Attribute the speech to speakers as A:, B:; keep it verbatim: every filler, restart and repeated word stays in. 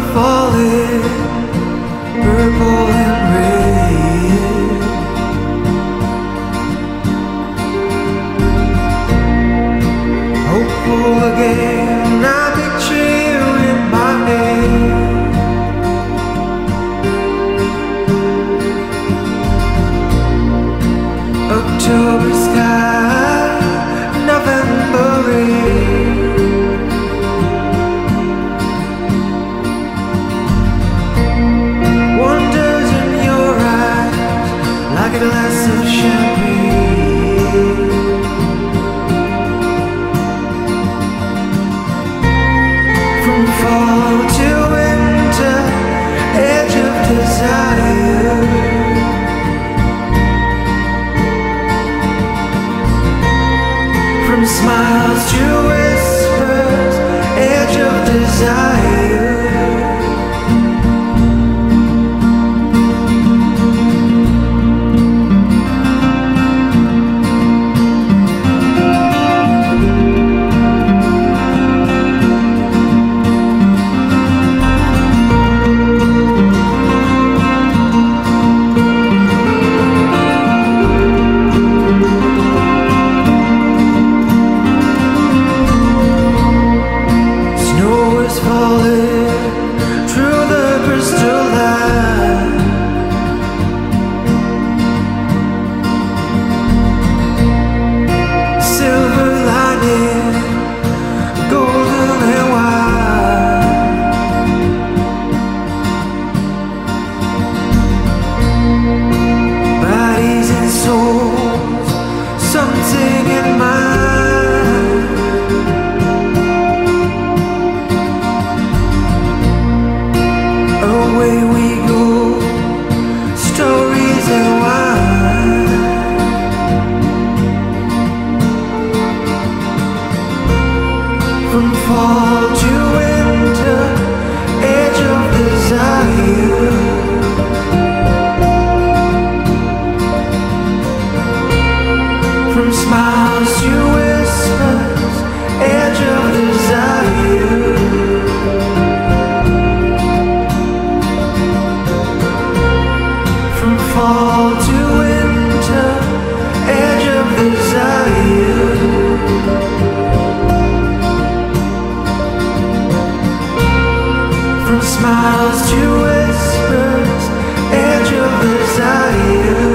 A: falling, purple and red. Hopeful again, I picture you in my head. October sky, November rain. Wonders in your eyes, like a glass of champagne. From fall to winter, edge of desire. From smiles to whispers, edge of desire. Falling through the crystal light. Silver lining, golden and white. Bodies and souls, something in mind. Away we go, stories and wine. From fall to winter, edge of desire. From smiles to whispers, edge of desire. Fall to winter, edge of desire. From smiles to whispers, edge of desire.